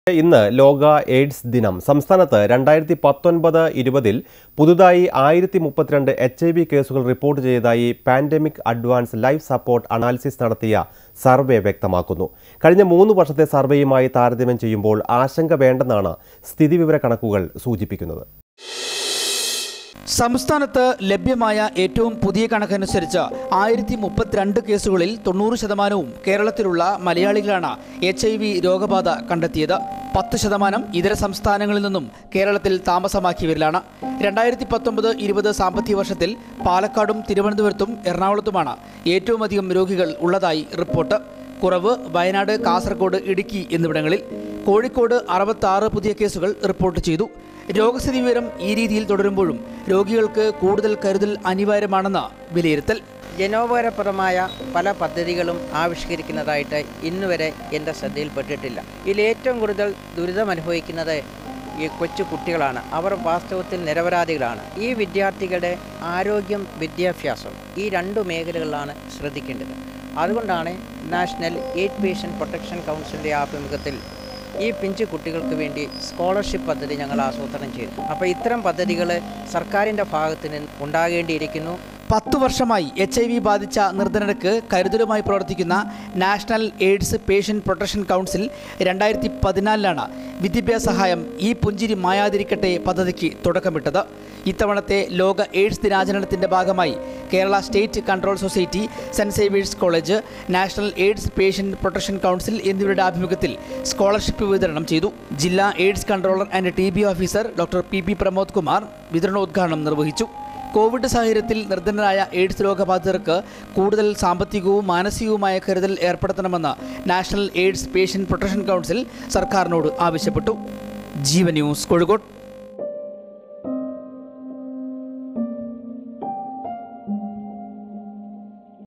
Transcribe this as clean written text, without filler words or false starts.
ഇന്ന് ലോക എയ്ഡ്സ് ദിനം. സംസ്ഥാനത്ത് 2019-20 പുതുതായി 1032 HIV കേസുകൾ റിപ്പോർട്ട് ചെയ്തതായി pandemic advance life support analysis നടത്തിയ സർവേ വ്യക്തമാക്കുന്നു. കഴിഞ്ഞ 3 വർഷത്തെ സർവേയുമായി താരതമ്യം ചെയ്യുമ്പോൾ ആശങ്ക വേണ്ടെന്നാണ് സ്ഥിതിവിവര കണക്കുകൾ സൂചിപ്പിക്കുന്നത്. സംസ്ഥാനത്ത് ലഭ്യമായ ഏറ്റവും പുതിയ കണക്കനുസരിച്ച് 1032 കേസുകളിൽ 90% കേരളത്തിലുള്ള മലയാളികളാണ് HIV രോഗബാധ കണ്ടെത്തിയത്. 10% ഇതര സംസ്ഥാനങ്ങളിൽ നിന്നും കേരളത്തിൽ താമസമാക്കിയവരിലാണ്. 2019-20 സാമ്പത്തിക വർഷത്തിൽ പാലക്കാടും തിരുവനന്തപുരത്തും എറണാകുളത്തുമാണ് ഏറ്റവും അധികം രോഗികൾ ഉള്ളതായി റിപ്പോർട്ട്. കുറവ് വയനാട്, കാസർഗോഡ്, ഇടുക്കി എന്നിവിടങ്ങളിൽ. കോഴിക്കോട് 66 പുതിയ കേസുകൾ റിപ്പോർട്ട് ചെയ്തു. രോഗസ്ഥിതി വിവരം ഈ രീതിയിൽ തുടരുമ്പോഴും രോഗികൾക്ക് കൂടുതൽ കരുതൽ അനിവാര്യമാണെന്ന് വിലയിരുത്തൽ. ജനോപകാരപ്രദമായ പല പദ്ധതികളും ആവിഷ്കരിക്കുന്നതായിട്ട് ഇന്നുവരെ എൻ്റെ ശ്രദ്ധയിൽപ്പെട്ടിട്ടില്ല. ഇതിൽ ഏറ്റവും കൂടുതൽ ദുരിതമനുഭവിക്കുന്നത് ഈ കൊച്ചു കുട്ടികളാണ്. അവർ വാസ്തവത്തിൽ നിരപരാധികളാണ്. ഈ വിദ്യാർത്ഥികളുടെ ആരോഗ്യം, വിദ്യാഭ്യാസം ഈ 2 മേഖലകളിലാണ് ശ്രദ്ധിക്കേണ്ടത്. അതുകൊണ്ടാണ് നാഷണൽ എയ്ഡ് പേഷ്യൻ്റ് പ്രൊട്ടക്ഷൻ കൗൺസിലിൻ്റെ ആഭിമുഖ്യത്തിൽ ഈ പിഞ്ചു കുട്ടികൾക്ക് വേണ്ടി സ്കോളർഷിപ്പ് പദ്ധതി ഞങ്ങൾ ആസൂത്രണം ചെയ്തു. അപ്പോൾ ഇത്തരം പദ്ധതികൾ സർക്കാരിൻ്റെ ഭാഗത്ത് നിന്ന് ഉണ്ടാകേണ്ടിയിരിക്കുന്നു. 10 വർഷമായി HIV ബാധിച്ച നിർധനർക്ക് കരുതലുമായി പ്രവർത്തിക്കുന്ന national AIDS patient protection council 2014 വിദ്യാഭ്യാസ സഹായം ഈ പുഞ്ചിരി മായാതിരിക്കട്ടെ പദ്ധതിക്ക് തുടക്കമിട്ടത്. ഇത്തവണത്തെ ലോക എയ്ഡ്സ് ദിനാചരണത്തിൻ്റെ ഭാഗമായി Kerala state control society, saint Xavier's college, national AIDS patient protection council എന്നിവരുടെ ആഭിമുഖ്യത്തിൽ സ്കോളർഷിപ്പ് വിതരണം ചെയ്തു. ജില്ലാ AIDS controller and TB officer doctor PP Pramod Kumar വിതരണോദ്ഘാടനം നിർവഹിച്ചു. കോവിഡ് സാഹചര്യത്തിൽ നിർധനരായ എയ്ഡ്സ് രോഗബാധിതർക്ക് കൂടുതൽ സാമ്പത്തികവും മാനസികവുമായ കരുതൽ ഏർപ്പെടുത്തണമെന്ന് national AIDS patient protection council സർക്കാരിനോട് ആവശ്യപ്പെട്ടു. ജീവൻ ന്യൂസ്, കോഴിക്കോട്.